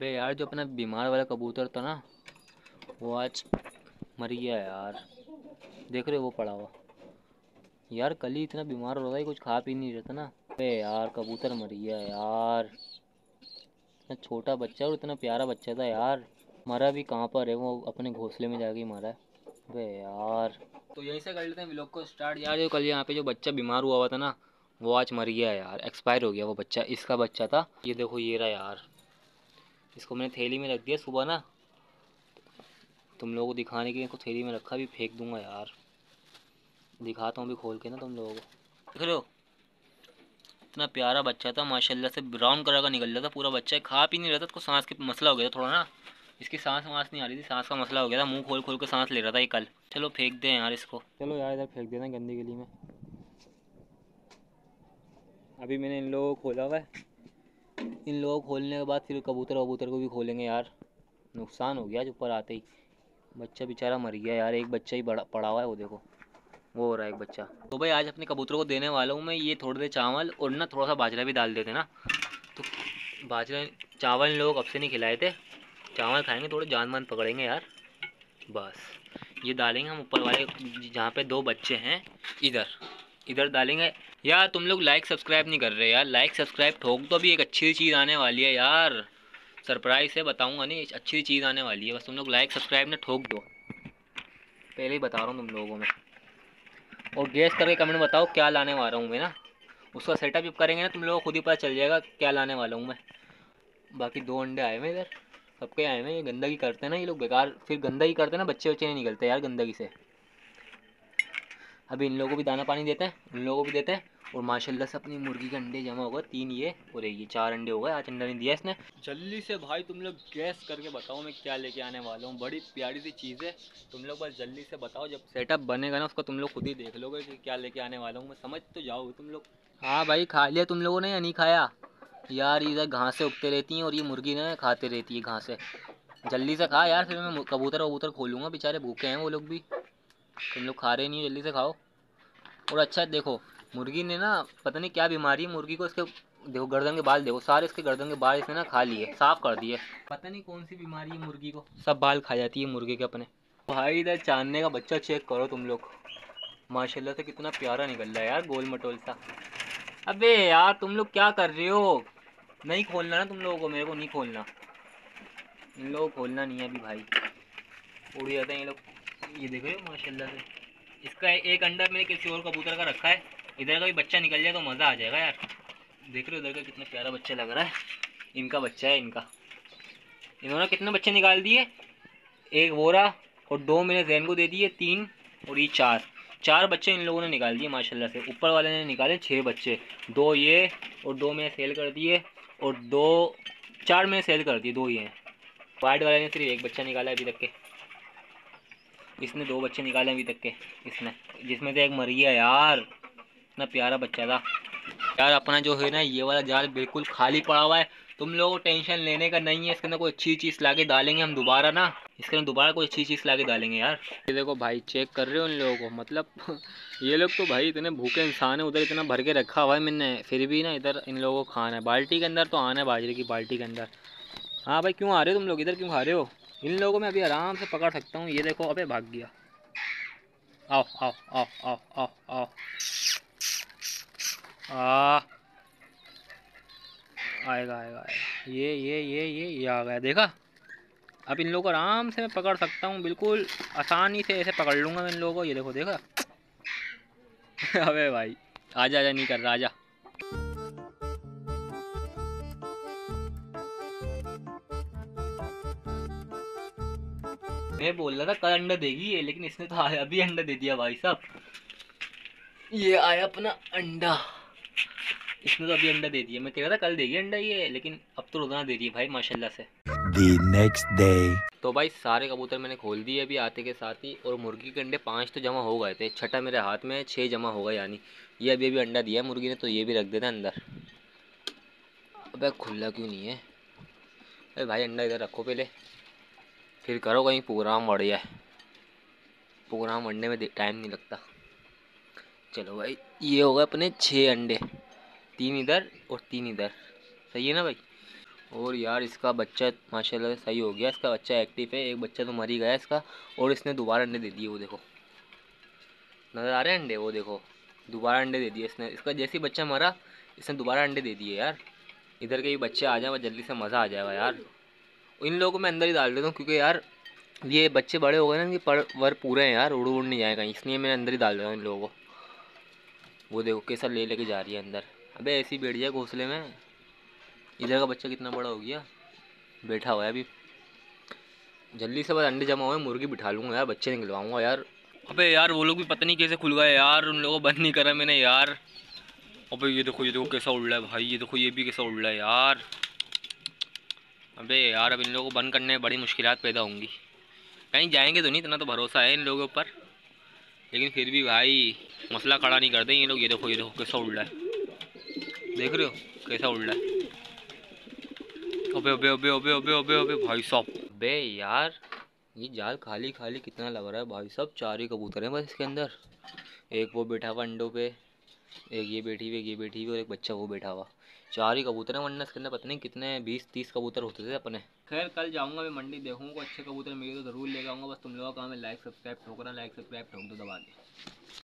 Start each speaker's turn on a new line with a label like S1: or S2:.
S1: बे यार, जो अपना बीमार वाला कबूतर था ना, वो आज मर गया यार। देख रहे हो वो पड़ा हुआ। यार कल ही इतना बीमार हो रहा था, कुछ खा पी नहीं रहा था ना। बे यार कबूतर मर गया यार। इतना छोटा बच्चा और इतना प्यारा बच्चा था यार। मरा भी कहाँ पर है, वो अपने घोंसले में जाके ही मरा है। बे यार, तो यहीं से कर लेते हैं व्लॉग को स्टार्ट यार। जो कल यहाँ पे जो बच्चा बीमार हुआ था ना, वो आज मर गया यार, एक्सपायर हो गया वो बच्चा। इसका बच्चा था ये, देखो ये रहा यार। इसको मैंने थैली में रख दिया सुबह ना, तुम लोगों को दिखाने के लिए। इसको थैली में रखा, भी फेंक दूंगा यार। दिखाता हूँ भी खोल के ना तुम लोगों को। देख रहे हो, इतना प्यारा बच्चा था माशाल्लाह से। ब्राउन कलर का निकल रहा था पूरा बच्चा। खा पी नहीं रहा था, इसको सांस का मसला हो गया था थोड़ा ना। इसकी सांस वांस नहीं आ रही थी, सांस का मसला हो गया था। मुंह खोल खोल के सांस ले रहा था ये कल। चलो फेंक दें यार इसको। चलो यार इधर फेंक देना गंदी गली में। अभी मैंने इन लोगों को खोला हुआ है। इन लोगों को खोलने के बाद फिर कबूतर वबूतर को भी खोलेंगे यार। नुकसान हो गया आज ऊपर आते ही। बच्चा बेचारा मर गया यार। एक बच्चा ही बड़ा पड़ा हुआ है, वो देखो वो हो रहा है एक बच्चा। तो भाई आज अपने कबूतरों को देने वाला हूँ मैं ये थोड़े देर चावल और ना थोड़ा सा बाजरा भी डाल देते ना। तो बाजरा चावल इन लोगों को अब से नहीं खिलाए थे। चावल खाएंगे, थोड़े जान मान पकड़ेंगे यार। बस ये डालेंगे हम ऊपर वाले जहाँ पे दो बच्चे हैं, इधर इधर डालेंगे। यार तुम लोग लाइक सब्सक्राइब नहीं कर रहे यार। लाइक सब्सक्राइब ठोक दो, अभी एक अच्छी चीज़ आने वाली है यार। सरप्राइज है, बताऊंगा नहीं, अच्छी चीज़ आने वाली है। बस तुम लोग लाइक सब्सक्राइब ना ठोक दो, पहले ही बता रहा हूँ तुम लोगों को मैं। और गैस करके कमेंट में बताओ क्या लाने वाला हूँ मैं ना। उसका सेटअप जब करेंगे ना, तुम लोगों को खुद ही पता चल जाएगा क्या लाने वाला हूँ मैं। बाकी दो अंडे आए हुए इधर, सबके आए हुए। ये गंदगी करते हैं ना ये लोग बेकार, फिर गंदगी करते हैं ना, बच्चे बच्चे नहीं निकलते यार गंदगी से। अभी इन लोगों को भी दाना पानी देते हैं, उन लोगों को भी देते हैं। और माशाल्लाह से अपनी मुर्गी के अंडे जमा होगा 3 ये, और ये 4 अंडे हो गए। आज अंडा नहीं दिया इसने। जल्दी से भाई तुम लोग गैस करके बताओ मैं क्या लेके आने वाला हूँ। बड़ी प्यारी सी चीज़ है। तुम लोग बस जल्दी से बताओ, जब सेटअप बनेगा ना उसका तुम लोग खुद ही देख लोगे कि क्या लेके आने वाला हूँ मैं। समझ तो जाओ तुम लोग। हाँ भाई, खा लिया तुम लोगों ने या नहीं खाया? यार इधर घासें उगते रहती हैं और ये मुर्गी ना खाते रहती है घासें। जल्दी से खा यार, फिर मैं कबूतर वबूतर खोलूँगा, बेचारे भूखे हैं वो लोग भी। तुम लोग खा रहे नहीं हो, जल्दी से खाओ। और अच्छा देखो, मुर्गी ने ना पता नहीं क्या बीमारी है मुर्गी को। इसके देखो गर्दन के बाल देखो, सारे इसके गर्दन के बाल इसने ना खा लिए, साफ कर दिए। पता नहीं कौन सी बीमारी है मुर्गी को, सब बाल खा जाती है मुर्गी के अपने। भाई इधर चांदने का बच्चा चेक करो तुम लोग, माशाल्लाह से कितना प्यारा निकल रहा है यार, गोल मटोल सा। अबे यार तुम लोग क्या कर रहे हो? नहीं खोलना ना तुम लोगों को, मेरे को नहीं खोलना। इन लोगों को खोलना नहीं है अभी भाई, उड़ जाते हैं ये लोग। ये देख रहे हो माशाल्लाह से, इसका एक अंडा मैंने किसी और कबूतर का रखा है। इधर का भी बच्चा निकल जाए तो मज़ा आ जाएगा यार। देख रहे हो उधर का कितना प्यारा बच्चा लग रहा है। इनका बच्चा है इनका। इन्होंने कितने बच्चे निकाल दिए? एक बोरा, और दो मैंने जैन को दे दिए, 3, और ये 4। 4 बच्चे इन लोगों ने निकाल दिए माशाल्लाह से। ऊपर वाले ने निकाले 6 बच्चे, 2 ये और 2 मैंने सेल कर दिए, और 2 4 मैंने सेल कर दिए, 2 ये हैं। वाइट वाले ने सिर्फ एक बच्चा निकाला अभी तक के। इसने 2 बच्चे निकाले अभी तक के इसने, जिसमें से एक मर गया यार। इतना प्यारा बच्चा था यार। अपना जो है ना ये वाला जाल बिल्कुल खाली पड़ा हुआ है। तुम लोगों को टेंशन लेने का नहीं है, इसके अंदर कोई अच्छी चीज़ ला के डालेंगे हम दोबारा ना। इसके अंदर दोबारा कोई अच्छी चीज़ ला के डालेंगे यार। ये देखो भाई, चेक कर रहे हो इन लोगों को, मतलब ये लोग तो भाई इतने भूखे इंसान है। उधर इतना भर के रखा हुआ है मैंने, फिर भी ना इधर इन लोगों को खाना है। बाल्टी के अंदर तो आना है, बाजरे की बाल्टी के अंदर। हाँ भाई, क्यों आ रहे हो तुम लोग इधर, क्यों खा रहे हो? इन लोगों को मैं अभी आराम से पकड़ सकता हूँ। ये देखो, अबे भाग गया। आओ आओ आओ आओ आओ आओ। आ आएगा आएगा आएगा। ये आ गया, देखा? अब इन लोगों को आराम से मैं पकड़ सकता हूँ, बिल्कुल आसानी से ऐसे पकड़ लूँगा मैं इन लोगों को। ये देखो, देखा? अबे भाई आजा आजा, नहीं कर रहा, आजा। मैं बोल रहा था कल अंडा देगी ये, लेकिन इसने तो अभी अंडा दे दिया भाई साहब। ये आया अपना अंडा। इसने तो अभी अंडा दे दिया। मैं कह रहा था कल देगी अंडा ये, लेकिन अब तो रोजाना दे रही है भाई माशाल्लाह से। The next day। तो भाई सारे कबूतर मैंने खोल दिए अभी आते के साथ ही। और मुर्गी के अंडे 5 तो जमा हो गए थे, छठा मेरे हाथ में, 6 जमा हो गए यानी। ये अभी अभी अंडा दिया मुर्गी ने, तो ये भी रख देना अंदर। अबे खुला क्यों नहीं है? अरे भाई अंडा इधर रखो पहले, फिर करो कहीं प्रोग्राम बढ़ जाए। प्रोग्राम बढ़ने में टाइम नहीं लगता। चलो भाई, ये हो गए अपने 6 अंडे, 3 इधर और 3 इधर। सही है ना भाई? और यार इसका बच्चा माशाल्लाह से सही हो गया, इसका बच्चा एक्टिव है। एक बच्चा तो मर ही गया इसका, और इसने दोबारा अंडे दे दिए। वो देखो, नज़र आ रहे हैं अंडे, वो देखो दोबारा अंडे दे दिए इसने। इसका जैसे ही बच्चा मरा इसने दोबारा अंडे दे दिए यार। इधर के ये बच्चे आ जाए जल्दी से, मज़ा आ जाएगा यार। इन लोगों को मैं अंदर ही डाल देता हूँ, क्योंकि यार ये बच्चे बड़े हो गए ना, इनके पर वर पूरे हैं यार, उड़ नहीं जाएगा, इसलिए मैं अंदर ही डाल देता हूँ इन लोगों को। वो देखो कैसा ले लेके जा रही है अंदर। अबे ऐसी बैठ जाए घोंसले में। इधर का बच्चा कितना बड़ा हो गया, बैठा हुआ है अभी। जल्दी से बस अंडे जमा हुए, मुर्गी बिठा लूँगा यार, बच्चे निकलवाऊंगा यार। अबे यार वो लोग भी पता नहीं कैसे खुल गए यार, उन लोगों को बंद नहीं करा मैंने यार। अबे ये देखो कैसा उड़ रहा है भाई, ये देखो ये भी कैसा उड़ रहा है यार। अबे यार अब इन लोगों को बंद करने में बड़ी मुश्किलात पैदा होंगी। कहीं जाएंगे तो नहीं, इतना तो भरोसा है इन लोगों पर, लेकिन फिर भी भाई मसला खड़ा नहीं करते ये लोग। ये देखो कैसा उड़ रहा है, देख रहे हो कैसा उड़ रहा है। अबे अबे अबे अबे अबे अबे अबे भाई साहब। अबे यार ये जाल खाली खाली कितना लग रहा है भाई साहब। 4 ही कबूतर हैं बस इसके अंदर। एक वो बैठा हुआ अंडों पे, एक ये बैठी हुई, एक ये बैठी हुई, और एक बच्चा वो बैठा हुआ। 4 ही कबूतर हैं, वरना इसके अंदर पता नहीं कितने 20-30 कबूतर होते थे अपने। खैर कल जाऊंगा मैं मंडी, देखूंगा अच्छे कबूतर मिले तो ज़रूर लेकर आऊँगा। बस तुम लोगों का काम है लाइक सब्सक्राइब ठोकना, लाइक सब्सक्राइब ठोक दो दबा के।